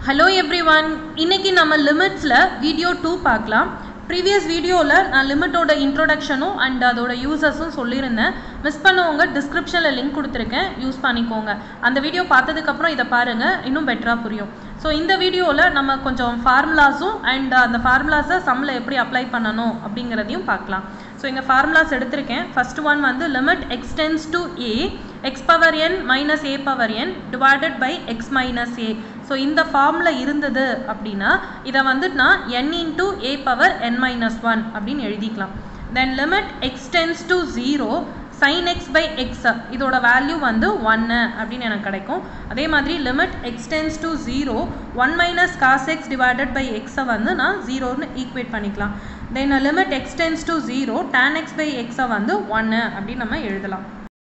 Hello everyone, இன்னைக்கு நம்ம லிமிட்ஸ்ல video 2 பார்க்கலாம். ப்ரீவியஸ் வீடியோல நான் லிமிட்டோட இன்ட்ரோடக்ஷனும் அண்ட் அதோட யூசஸும் சொல்லியிருந்தேன். மிஸ் பண்ணவங்க டிஸ்கிரிப்ஷனில் லிங்க் கொடுத்துருக்கேன், யூஸ் பண்ணிக்கோங்க. அந்த வீடியோ பார்த்ததுக்கப்புறம் இதை பாருங்கள், இன்னும் பெட்டராக புரியும். ஸோ இந்த வீடியோவில் நம்ம கொஞ்சம் ஃபார்முலாஸும் அண்ட் அந்த ஃபார்முலாஸை சம்மில் எப்படி அப்ளை பண்ணணும் அப்படிங்கிறதையும் பார்க்கலாம். ஸோ இங்கே ஃபார்முலாஸ் எடுத்திருக்கேன். ஃபர்ஸ்ட் ஒன் வந்து limit x tends to a x power n minus a power n divided by x minus a. So இந்த ஃபார்மில் இருந்தது அப்படின்னா இதை வந்து நான் n into a power n minus 1 அப்படின்னு எழுதிக்கலாம். Then limit x tends to 0 sin x by x இதோட வேல்யூ வந்து 1 அப்படின்னு எனக்கு கிடைக்கும். அதே மாதிரி limit x tends to 0 1 minus cos x divided by எக்ஸை வந்து நான் 0ன்னு ஈக்குவேட் பண்ணிக்கலாம். Then limit x tends to 0 tan x by எக்ஸை வந்து 1 அப்படின்னு நம்ம எழுதலாம்.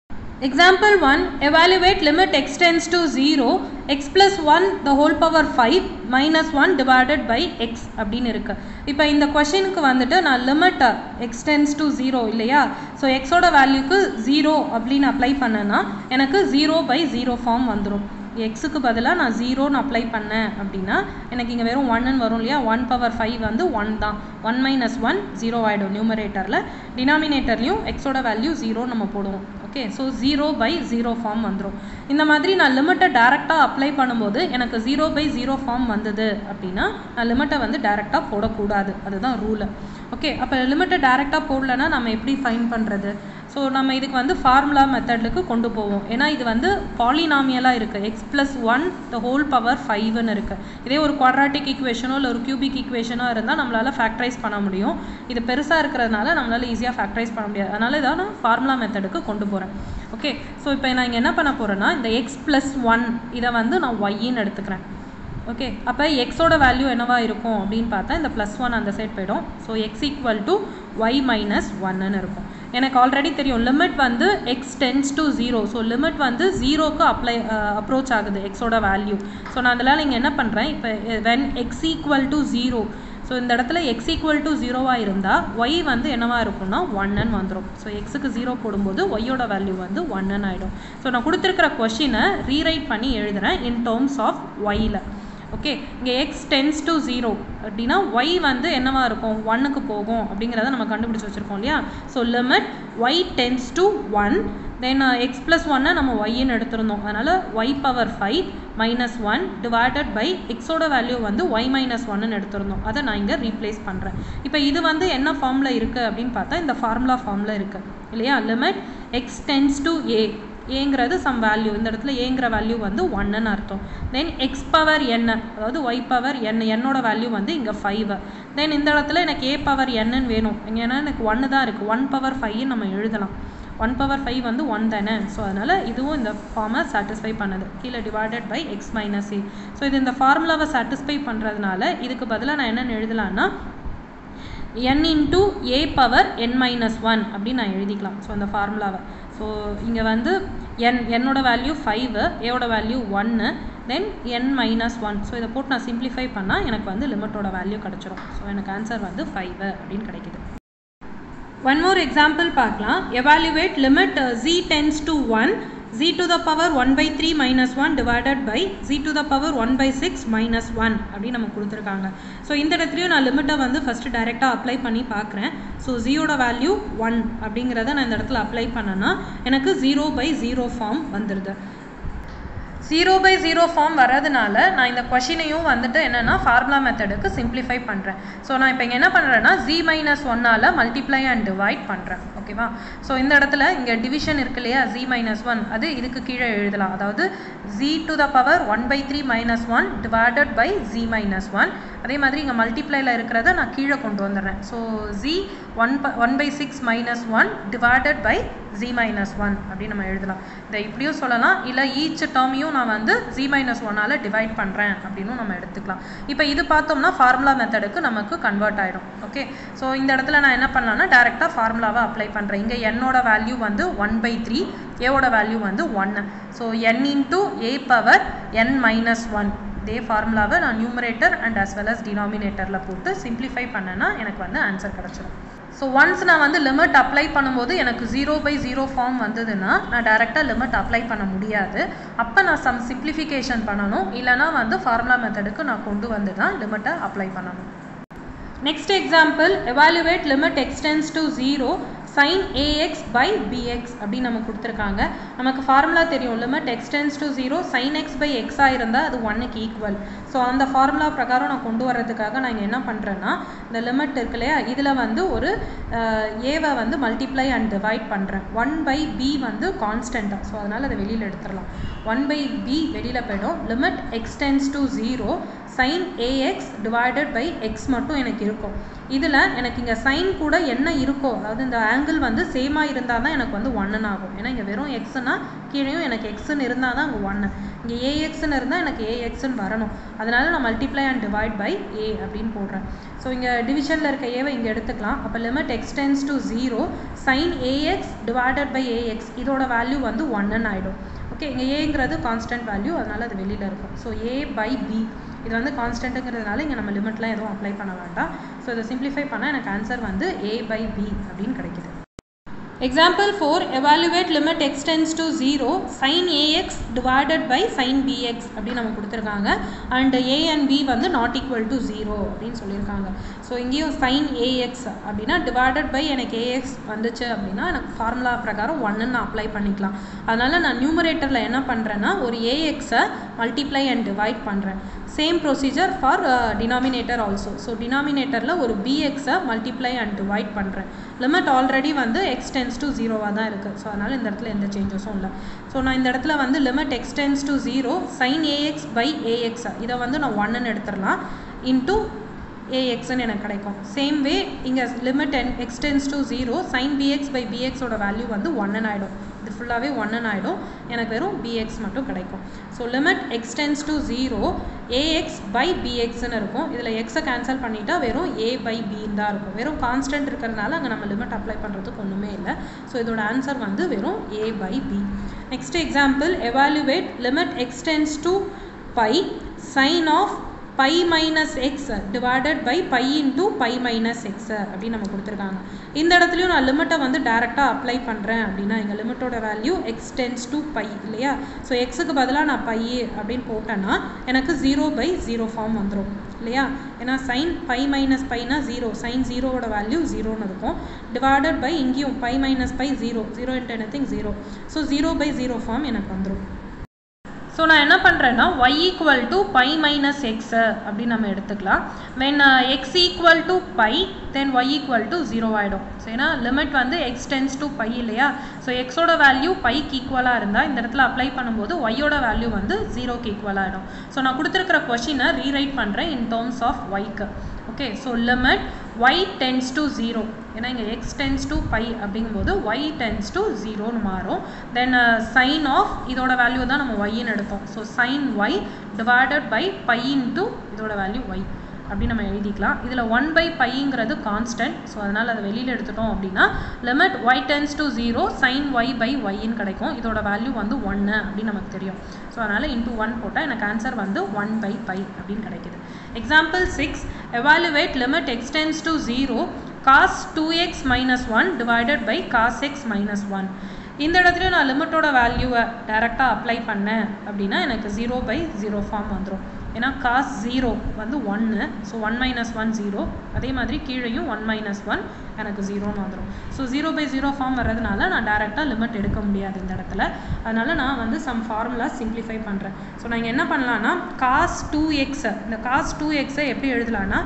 Example 1, evaluate limit x tends to 0 x plus 1 the whole power 5 minus 1 divided by x அப்படின்னு இருக்கு. இப்போ இந்த கொஷனுக்கு வந்துட்டு நான் லிமிட் x tends to 0 இல்லையா, ஸோ எக்ஸோட வேல்யூக்கு 0 அப்படின்னு அப்ளை பண்ணேன்னா எனக்கு 0/0 ஃபார்ம் வந்துடும். எக்ஸுக்கு பதிலாக நான் 0ன்னு அப்ளை பண்ணேன் அப்படின்னா எனக்கு இங்கே வெறும் 1ன்னு வரும் இல்லையா. 1 பவர் 5 வந்து 1 தான். 1 மைனஸ் 1 0 ஆகிடும் நியூமரேட்டரில். டினாமினேட்டர்லையும் எக்ஸோட வேல்யூ 0 நம்ம போடுவோம். ஓகே, ஸோ 0/0 ஃபார்ம் வந்துடும். இந்த மாதிரி நான் லிமிட்டை டேரெக்டாக அப்ளை பண்ணும்போது எனக்கு 0/0 ஃபார்ம் வந்தது அப்படின்னா நான் லிமிட்டை வந்து டேரெக்டாக போடக்கூடாது, அதுதான் ரூலு. ஓகே, அப்போ லிமிட்டை டேரெக்டாக போடலன்னா நம்ம எப்படி ஃபைன் பண்ணுறது? ஸோ நம்ம இதுக்கு வந்து ஃபார்முலா மெத்தடுக்கு கொண்டு போவோம். ஏன்னா இது வந்து பாலினாமியலாக இருக்குது. X plus 1 the whole power 5ன்னு இருக்குது. இதே ஒரு குவாட்ராட்டிக் ஈக்குவேஷனோ இல்லை ஒரு கியூபிக் ஈக்குவேஷனோ இருந்தால் நம்மளால் ஃபேக்டரைஸ் பண்ண முடியும். இது பெருசாக இருக்கிறதுனால நம்மளால் ஈஸியாக ஃபேக்டரைஸ் பண்ண முடியாது. அதனால இதான் நான் ஃபார்முலா மெத்தடுக்கு கொண்டு போகிறேன். ஓகே, ஸோ இப்போ நான் இங்கே என்ன பண்ண போகிறேன்னா இந்த எக்ஸ் ப்ளஸ் 1 இதை வந்து நான் ஒய்ன்னு எடுத்துக்கிறேன். ஓகே, அப்போ எக்ஸோட வேல்யூ என்னவா இருக்கும் அப்படின்னு பார்த்தா இந்த ப்ளஸ் 1 அந்த சைட் போய்டும். So x equal to y minus 1ன்னு இருக்கும். எனக்கு ஆல்ரெடி தெரியும் லிமிட் வந்து x tends to 0. So limit வந்து 0க்கு அப்ரோச் ஆகுது எக்ஸோட வேல்யூ. ஸோ நான் அதனால் இங்கே என்ன பண்ணுறேன், இப்போ when x equal to 0, so இந்த இடத்துல எக்ஸ் ஈக்குவல் டு 0வாக இருந்தால் ஒய் வந்து என்னவாக இருக்கும்னா 1ன்னு வந்துடும். ஸோ எக்ஸுக்கு 0 போடும்போது ஒய்யோட வேல்யூ வந்து 1ன்னு ஆகிடும். ஸோ நான் கொடுத்துருக்கிற கொஷினை ரீரைட் பண்ணி எழுதுகிறேன் இன் டேர்ம்ஸ் ஆஃப் ஒயில். ஓகே, இங்கே எக்ஸ் டென்ஸ் டு 0 அப்படின்னா ஒய் வந்து என்னவாக இருக்கும், 1க்கு போகும் அப்படிங்கிறத நம்ம கண்டுபிடிச்சி வச்சுருக்கோம் இல்லையா. So limit y tends to 1 then x plus 1 நம்ம ஒய்ன்னு எடுத்திருந்தோம். அதனால் y power 5 minus 1 divided by எக்ஸோட வேல்யூ வந்து ஒய் மைனஸ் 1ன்னு எடுத்திருந்தோம். அதை நான் இங்கே ரீப்ளேஸ் பண்ணுறேன். இப்போ இது வந்து என்ன ஃபார்மில் இருக்குது அப்படின்னு பார்த்தா இந்த ஃபார்முலா ஃபார்மில் இருக்குது இல்லையா. லிமிட் எக்ஸ் டென்ஸ் டு ஏங்கிறது சம் வேல்யூ, இந்த இடத்துல ஏங்கிற வேல்யூ வந்து 1ன்னு அர்த்தம். தென் எக்ஸ் பவர் என் அதாவது ஒய் பவர் என்னோட வேல்யூ வந்து இங்கே 5. தென் இந்த இடத்துல எனக்கு ஏ பவர் என்னன்னு வேணும். ஏன்னா எனக்கு 1 தான் இருக்குது. 1 பவர் 5 நம்ம எழுதலாம். 1 பவர் 5 வந்து 1 தானே. ஸோ அதனால் இதுவும் இந்த ஃபார்மை சாட்டிஸ்ஃபை பண்ணுது. கீழே divided by x minus a. So இது இந்த ஃபார்முலாவை சாட்டிஸ்ஃபை பண்ணுறதுனால இதுக்கு பதிலாக நான் என்னென்னு எழுதலான்னா n into a power n minus 1 அப்படின்னு நான் எழுதிக்கலாம். ஸோ அந்த ஃபார்முலாவை ஸோ இங்கே வந்து என்னோட வேல்யூ 5, ஏவோட value 1, then n minus 1. So இதை போட்டு நான் சிம்பிளிஃபை பண்ணால் எனக்கு வந்து லிமிட்டோட வேல்யூ கிடச்சிரும். ஸோ எனக்கு ஆன்சர் வந்து 5 அப்படின்னு கிடைக்குது. ஒன் மோர் எக்ஸாம்பிள் பார்க்கலாம். Evaluate limit z tends to 1 z to the power 1/3 minus 1 divided by z to the power 1/6 minus 1 அப்படின்னு நம்ம கொடுத்துருக்காங்க. ஸோ இந்த இடத்துலையும் நான் லிமிட்டை வந்து ஃபஸ்ட்டு டைரெக்டாக அப்ளை பண்ணி பார்க்குறேன். ஸோ ஜியோட வேல்யூ 1 அப்படிங்கிறத நான் இந்த இடத்துல அப்ளை பண்ணேன்னா எனக்கு 0/0 ஃபார்ம் வந்துடுது. 0/0 ஃபார்ம் வரதுனால நான் இந்த கொஷினையும் வந்துட்டு என்னென்னா ஃபார்முலா மெத்தடுக்கு சிம்பிளிஃபை பண்ணுறேன். ஸோ நான் இப்போ இங்கே என்ன பண்ணுறேன்னா z மைனஸ் 1ஆல் மல்டிப்ளை அண்ட் டிவைட் பண்ணுறேன். ஓகேவா. ஸோ இந்த இடத்துல இங்கே டிவிஷன் இருக்கு இல்லையா, z மைனஸ் 1 அது இதுக்கு கீழே எழுதலாம். அதாவது z to the power 1/3 minus 1 divided by z minus 1. அதே மாதிரி இங்கே மல்டிப்ளையில் இருக்கிறத நான் கீழே கொண்டு வந்துடுறேன். So z 1/6 minus 1 divided by z minus 1 அப்படின்னு நம்ம எழுதலாம். இதை இப்படியும் சொல்லலாம், இல்லை ஈச் டேர்மையும் நான் வந்து z minus 1ஆல் டிவைட் பண்ணுறேன் அப்படின்னு நம்ம எடுத்துக்கலாம். இப்போ இது பார்த்தோம்னா ஃபார்முலா மெத்தடுக்கு நமக்கு கன்வெர்ட் ஆகிடும். ஓகே, ஸோ இந்த இடத்துல நான் என்ன பண்ணலான்னா டேரெக்டாக ஃபார்முலாவை அப்ளை பண்ணுறேன். இங்கே என்னோட வேல்யூ வந்து 1/3, ஏவோட வேல்யூ வந்து 1. So n into a power n minus 1 இதே ஃபார்முலாவை நான் numerator and as well as டினாமினேட்டரில் போட்டு சிம்பிளிஃபை பண்ணேன்னா எனக்கு வந்து ஆன்சர் கிடச்சிடும். ஸோ ஒன்ஸ் நான் வந்து லிமிட் அப்ளை பண்ணும்போது எனக்கு 0/0 ஃபார்ம் வந்ததுன்னா நான் டைரெக்டாக லிமிட் அப்ளை பண்ண முடியாது. அப்போ நான் சம் சிம்ப்ளிஃபிகேஷன் பண்ணணும், இல்லைனா வந்து ஃபார்முலா மெத்தடுக்கு நான் கொண்டு வந்து தான் லிமிட்டை அப்ளை பண்ணணும். Next example, evaluate limit x tends to 0 sin ax by bx அப்படின்னு நம்ம கொடுத்துருக்காங்க. நமக்கு ஃபார்முலா தெரியும், limit x tends to 0 sin x by x இருந்தால் அது 1க்கு ஈக்குவல். ஸோ அந்த ஃபார்முலா பிரகாரம் நான் கொண்டு வர்றதுக்காக நான் இங்கே என்ன பண்ணுறேன்னா, இந்த லிமிட் இருக்கு இல்லையா, இதில் வந்து ஒரு ஏவை வந்து மல்டிப்ளை அண்ட் டிவைட் பண்ணுறேன். 1/b வந்து கான்ஸ்டண்ட்டாக, ஸோ அதனால் அதை வெளியில் எடுத்துடலாம். 1/b வெளியில் போய்டும். Limit x tends to 0 sin ax divided by x மட்டும் எனக்கு இருக்கும். இதில் எனக்கு இங்கே சைன் கூட என்ன இருக்கோ, அதாவது இந்த ஆங்கிள் வந்து சேமாக இருந்தால் தான் எனக்கு வந்து 1 ஆகும். ஏன்னா இங்கே வெறும் எக்ஸ்னா கீழேயும் எனக்கு எக்ஸ்ன்னு இருந்தால் தான் அங்கே 1. இங்கே ஏஎக்ஸ்ன்னு இருந்தால் எனக்கு ஏஎக்ஸ்ன்னு வரணும். அதனால் நான் multiply and divide by a அப்படின்னு போடுறேன். ஸோ இங்கே டிவிஷனில் இருக்க ஏவை இங்கே எடுத்துக்கலாம். அப்போ limit x tends to 0 sin ax divided by ax இதோட வேல்யூ வந்து 1 ஆகிடும். ஓகே, இங்கே ஏங்கிறது கான்ஸ்டன்ட் வேல்யூ, அதனால் அது வெளியில் இருக்கும். ஸோ a/b இது வந்து கான்ஸ்டன்ட்டுங்கிறதுனால இங்கே நம்ம லிமிட்லாம் எதுவும் அப்ளை பண்ண வேண்டாம். ஸோ இதை சிம்ப்ளிஃபை பண்ணால் எனக்கு ஆன்சர் வந்து a/b அப்படின்னு கிடைக்குது. Example 4, evaluate limit x tends to 0 sin ax divided by sin bx அப்படின்னு நம்ம கொடுத்துருக்காங்க. அண்ட் a and b வந்து நாட் ஈக்குவல் டு 0 அப்படின்னு சொல்லியிருக்காங்க. ஸோ இங்கேயும் sin ax அப்படின்னா டிவைடட் பை எனக்கு ax வந்துச்சு அப்படின்னா எனக்கு ஃபார்முலா பிரகாரம் 1ன்னு அப்ளை பண்ணிக்கலாம். அதனால் நான் நியூமரேட்டரில் என்ன பண்ணுறேன்னா ஒரு ax-ஐ மல்டிப்ளை அண்ட் டிவைட் பண்ணுறேன். Same procedure for denominator also. So டினாமினேட்டரில் ஒரு bx-ஐ மல்டிப்ளை அண்ட் டிவைட் பண்ணுறேன். லிமிட் ஆல்ரெடி வந்து எக்ஸ்டென்ஸ் டு 0 தான் இருக்குது. ஸோ அதனால் இந்த இடத்துல எந்த சேஞ்சஸும் இல்லை. ஸோ நான் இந்த இடத்துல வந்து limit x tends to 0 sin ax by ax இதை வந்து நான் 1ன்னு எடுத்துடலாம். இன்டூ axன்னு எனக்கு கிடைக்கும். சேம் வே இங்கே limit x tends to 0 sin bx by bx ஓட வேல்யூ வந்து 1 ஆகிடும். இது ஃபுல்லாகவே 1 ஆகிடும். எனக்கு வெறும் bx மட்டும் கிடைக்கும். So limit x tends to 0 ax by bxன்னு இருக்கும். இதில் எக்ஸை கேன்சல் பண்ணிட்டா வெறும் a/b தான் இருக்கும். வெறும் கான்ஸ்டன்ட் இருக்கிறதுனால அங்கே நம்ம லிமிட் அப்ளை பண்ணுறதுக்கு ஒன்றுமே இல்லை. ஸோ இதோட ஆன்சர் வந்து வெறும் a/b. Next example, evaluate limit x tends to pi sin of pi minus x divided by pi into pi minus x அப்படின்னு நம்ம கொடுத்துருக்காங்க. இந்த இடத்துலையும் நான் லிமிட்டை வந்து டேரெக்டாக அப்ளை பண்ணுறேன் அப்படின்னா எங்கள் லிமிட்டோட வேல்யூ எக்ஸ்டென்ஸ் டு பை இல்லையா. ஸோ எக்ஸுக்கு பதிலாக நான் பை அப்படின்னு போட்டேன்னா எனக்கு 0/0 ஃபார்ம் வந்துடும் இல்லையா. ஏன்னா சைன் பை மைனஸ் பைனா 0, சைன் 0வோட வேல்யூ 0ன்னு இருக்கும். டிவைடட் பை இங்கேயும் pi minus pi 0, 0 into anything 0. So 0/0 form எனக்கு வந்துடும். ஸோ நான் என்ன பண்ணுறேன்னா y equal to pi minus x அப்படின்னு நம்ம எடுத்துக்கலாம். When x equal to pi then y equal to 0 ஆகிடும். ஸோ ஏன்னா லிமிட் வந்து எக்ஸ் டென்ஸ் டு பை இல்லையா. ஸோ எக்ஸோட வேல்யூ பைக்கு ஈக்குவலாக இருந்தால் இந்த இடத்துல அப்ளை பண்ணும்போது ஒய்யோட வேல்யூ வந்து 0க்கு ஈக்குவலாக ஆகிடும். ஸோ நான் கொடுத்துருக்கிற கொஷினை ரீரைட் பண்ணுறேன் இன் டேர்ம்ஸ் ஆஃப் ஒய்க்கு. Okay, so limit y tends to 0, ஏன்னா இங்கே எக்ஸ் டென்ஸ் டு பை அப்படிங்கும்போது y டென்ஸ் டு 0ன்னு மாறும். தென் சைன் ஆஃப் இதோட வேல்யூ தான் நம்ம ஒய்ன்னு எடுத்தோம். So sine y divided by pi into இதோட வேல்யூ y அப்படின்னு நம்ம எழுதிக்கலாம். இதில் 1/πங்கிறது கான்ஸ்டன்ட். ஸோ அதனால் அதை வெளியில் எடுத்துட்டோம் அப்படின்னா limit y tends to 0 sin y/yன்னு கிடைக்கும். இதோட வேல்யூ வந்து 1 அப்படின்னு நமக்கு தெரியும். ஸோ அதனால் இன்ட்டு 1 போட்டால் எனக்கு ஆன்சர் வந்து 1/π அப்படின்னு கிடைக்குது. Example 6, evaluate limit x tends to 0 cos 2x minus 1 divided by cos x minus 1. இந்த இடத்துல நான் லிமிட்டோட வேல்யூவை டைரெக்டாக அப்ளை பண்ணேன் அப்படின்னா எனக்கு 0/0 ஃபார்ம் வந்துடும். ஏன்னா cos 0 வந்து 1, ஸோ 1 - 1 0. அதே மாதிரி கீழேயும் 1 - 1 எனக்கு 0ன்னு வந்துடும். ஸோ 0/0 ஃபார்ம் வர்றதுனால நான் டேரெக்டாக லிமிட் எடுக்க முடியாது இந்த இடத்துல. அதனால் நான் வந்து சம் ஃபார்முலா சிம்ப்ளிஃபை பண்ணுறேன். ஸோ நான் இங்கே என்ன பண்ணலான்னா cos 2x, இந்த cos 2x-ஐ எப்படி எழுதலான்னா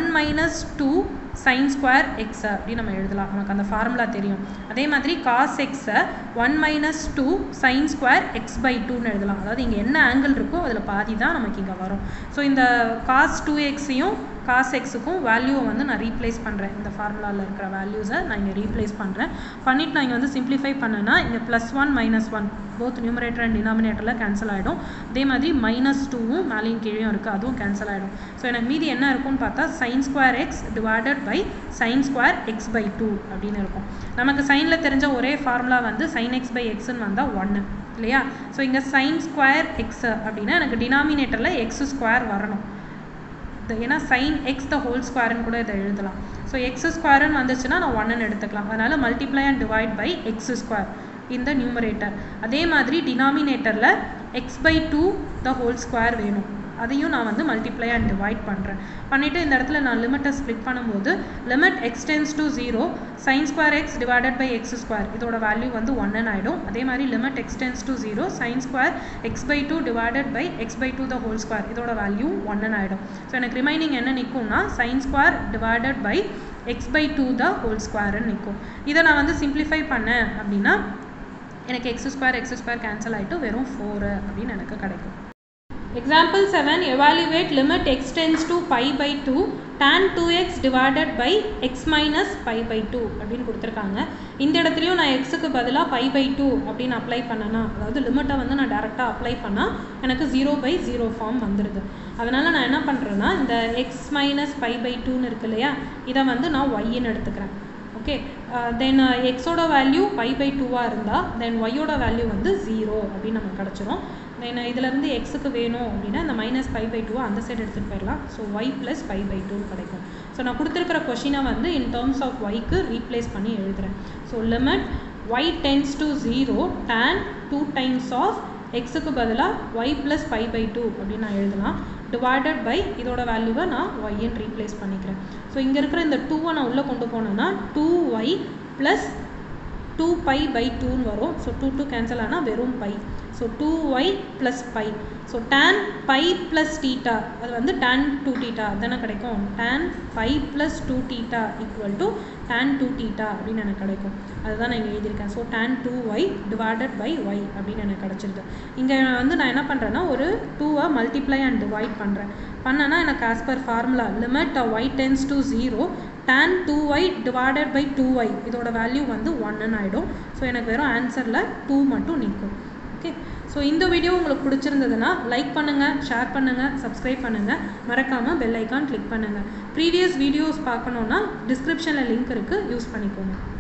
1 - 2 sin square x அப்படின்னு நம்ம எழுதலாம். நமக்கு அந்த ஃபார்முலா தெரியும். அதே மாதிரி cos x-ஐ 1 - 2 sin square x/2ன்னு எழுதலாம். அதாவது இங்கே என்ன ஆங்கிள் இருக்கோ அதில் பாதி தான் நமக்கு இங்கே வரும். ஸோ இந்த cos 2x-ஐயும் cos x-க்கும் வேல்யூவை வந்து நான் ரீப்ளேஸ் பண்ணுறேன். இந்த ஃபார்முலாவில் இருக்கிற வேல்யூஸை நான் இங்கே ரீப்ளேஸ் பண்ணுறேன். பண்ணிவிட்டு நான் இங்கே வந்து சிம்ப்ளிஃபை பண்ணேன்னா இங்கே +1 - 1 போத் நியூமரேட்டர் அண்ட் டினாமினேட்டரில் கேன்சல் ஆகிடும். அதே மாதிரி -2வும் மேலேயும் கீழேயும் இருக்குது, அதுவும் கேன்சல் ஆகிடும். ஸோ எனக்கு மீதி என்ன இருக்கும்னு பார்த்தா sin square x divided by sin square x/2 அப்படின்னு இருக்கும். நமக்கு சைனில் தெரிஞ்ச ஒரே ஃபார்முலா வந்து sin x/xன்னு வந்தால் 1 இல்லையா. ஸோ இங்கே sin square x அப்படின்னா எனக்கு டினாமினேட்டரில் x² வரணும். ஏன்னா sin x the whole squareன்னு கூட இதை எழுதலாம். ஸோ எக்ஸ் ஸ்கொயர்னு வந்துச்சுன்னா நான் 1ன்னு எடுத்துக்கலாம். அதனால் multiply and divide by x square இந்த நியூமரேட்டர். அதே மாதிரி டினாமினேட்டரில் x by 2 the whole square வேணும், அதையும் நான் வந்து மல்டிப்ளை அண்ட் டிவைட் பண்ணுறேன். பண்ணிவிட்டு இந்த இடத்துல நான் லிமிட்டை ஸ்ப்ளிட் பண்ணும்போது limit x tends to 0 sin square x divided by x square இதோட வேல்யூ வந்து 1ன்னு ஆகிடும். அதே மாதிரி limit x tends to 0 sin square x by 2 divided by x by 2 the whole square இதோட வேல்யூ 1ன்னு ஆகிடும். ஸோ எனக்கு ரிமைனிங் என்ன நிற்கும்னா sin square divided by x by 2 the whole ஸ்கொயர்னு நிற்கும். இதை நான் வந்து சிம்பிளிஃபை பண்ணேன் அப்படின்னா எனக்கு எக்ஸ் ஸ்கொயர் கேன்சல் ஆகிட்டு வெறும் 4 அப்படின்னு எனக்கு கிடைக்கும். Example 7, evaluate limit x tends to pi by 2 tan 2x divided by x minus pi by 2 அப்படின்னு கொடுத்துருக்காங்க. இந்த இடத்துலையும் நான் எக்ஸுக்கு பதிலாக pi by 2 அப்படின்னு அப்ளை பண்ணனா, அதாவது லிமிட்டை வந்து நான் டேரெக்டாக அப்ளை பண்ணால் எனக்கு 0/0 ஃபார்ம் வந்துடுது. அதனால் நான் என்ன பண்ணுறேன்னா இந்த x minus pi by 2ன்னு இருக்கு இல்லையா, இதை வந்து நான் yன்னு எடுத்துக்கிறேன். ஓகே, தென் எக்ஸோட வேல்யூ pi by 2வாக இருந்தால் தென் ஒய்யோட வேல்யூ வந்து 0 அப்படின்னு நமக்கு கிடச்சிரும். தென் இதிலேருந்து எக்ஸுக்கு வேணும் அப்படின்னா இந்த மைனஸ் pi by 2 அந்த சைடு எடுத்துகிட்டு போயிடலாம். So y plus pi by 2 கிடைக்கும். ஸோ நான் கொடுத்துருக்கிற கொஷினை வந்து இன் டேர்ம்ஸ் ஆஃப் ஒய்க்கு ரீப்ளேஸ் பண்ணி எழுதுகிறேன். So limit y tends to 0 tan 2 times of எக்ஸுக்கு பதிலாக ஒய் ப்ளஸ் pi by 2 அப்படின்னு நான் எழுதலாம். டிவைடட் பை இதோட வேல்யூவை நான் ஒய்ன்னு ரீப்ளேஸ் பண்ணிக்கிறேன். ஸோ இங்கே இருக்கிற இந்த 2வை நான் உள்ளே கொண்டு போனேன்னா 2y ப்ளஸ் 2pi by 2ன்னு வரும். ஸோ 2 கேன்சல் ஆனால் வெறும் pi. So 2y plus pi. So tan pi plus theta அது வந்து tan 2 தீட்டா தானே கிடைக்கும். tan pi plus 2 theta equal to tan 2 theta அப்படின்னு எனக்கு கிடைக்கும். அதுதான் நான் இங்கே எழுதியிருக்கேன். So tan 2y divided by y அப்படின்னு எனக்கு கிடச்சிருக்கு. இங்கே வந்து நான் என்ன பண்ணுறேன்னா ஒரு 2வை மல்டிப்ளை அண்ட் டிவைட் பண்ணுறேன். பண்ணேன்னா எனக்கு ஆஸ் பர் ஃபார்முலா லிமிட் y tends to 0 tan 2y divided by 2y இதோட வேல்யூ வந்து 1ன்னு ஆகிடும். ஸோ எனக்கு வெறும் ஆன்சரில் 2 மட்டும் நிற்கும். ஓகே, ஸோ இந்த வீடியோ உங்களுக்கு பிடிச்சிருந்ததுன்னா லைக் பண்ணுங்கள், ஷேர் பண்ணுங்கள், சப்ஸ்கிரைப் பண்ணுங்கள், மறக்காமல் பெல் ஐக்கான் கிளிக் பண்ணுங்கள். ப்ரீவியஸ் வீடியோஸ் பார்க்கணுன்னா டிஸ்கிரிப்ஷனில் லிங்க் இருக்குது, யூஸ் பண்ணிக்கோங்க.